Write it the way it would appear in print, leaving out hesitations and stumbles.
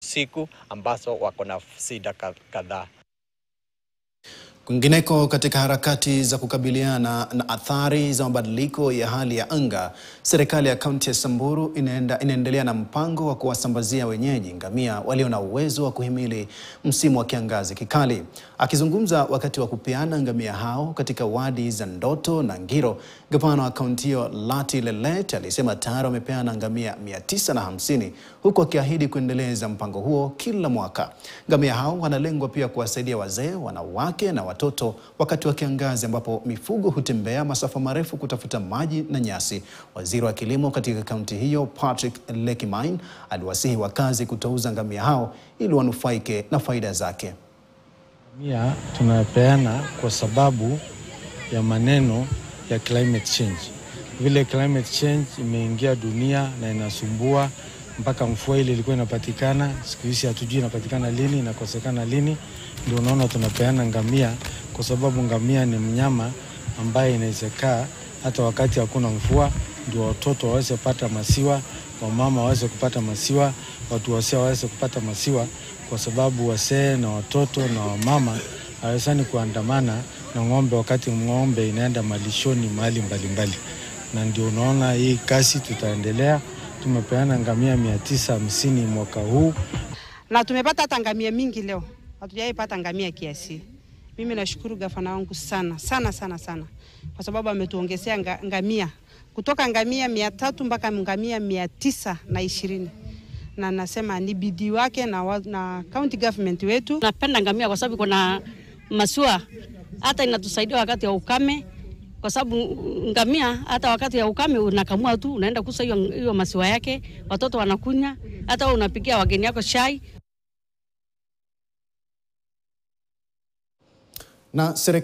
siku ambazo wako na shida kadhaa. Kwingineko, katika harakati za kukabiliana na athari za mabadiliko ya hali ya anga, serikali ya kaunti ya Samburu inaendelea na mpango wa kuwasambazia wenyeji ngamia walio na uwezo wa kuhimili msimu wa kiangazi kikali. Akizungumza wakati wa kupeana ngamia hao katika wadi za Ndoto na Ngiro, gavana wa kaunti hiyo Lati Lelet alisema tayari wamepeana ngamia 950 huku akiahidi kuendeleza mpango huo kila mwaka. Ngamia hao wanalengwa pia kuwasaidia wazee, wanawake na watoto wakati wa kiangazi ambapo mifugo hutembea masafa marefu kutafuta maji na nyasi. Waziri wa kilimo katika kaunti hiyo Patrick Lekimain aliwasihi wakazi kutouza ngamia hao ili wanufaike na faida zake. Ngamia tunapeana kwa sababu ya maneno ya climate change. Vile climate change imeingia dunia na inasumbua, mpaka mvua ile ilikuwa inapatikana, siku hizi hatujui inapatikana lini, inakosekana lini. Ndio unaona tunapeana ngamia, kwa sababu ngamia ni mnyama ambaye inaweza kaa hata wakati hakuna mvua, ndio watoto waweze kupata maziwa, wamama waweze kupata maziwa, watu wazee waweze kupata maziwa, kwa sababu wazee na watoto na wamama hawawezani kuandamana na ng'ombe wakati ng'ombe inaenda malishoni mahali mbalimbali. Na ndio unaona hii kazi tutaendelea. Tumepeana ngamia 950 mwaka huu. Na tumepata hata ngamia mingi leo. Hatujaipata ngamia kiasi. Mimi nashukuru gavana wangu sana kwa sababu ametuongezea ngamia kutoka ngamia 300 mpaka ngamia 920. Na nasema ni bidii wake na county government wetu. Napenda ngamia kwa sababu kuna maziwa, hata inatusaidia wakati wa ukame, kwa sababu ngamia hata wakati ya ukame unakamua tu, unaenda kusa hiyo maziwa yake, watoto wanakunya, hata unapikia wageni yako chai. Na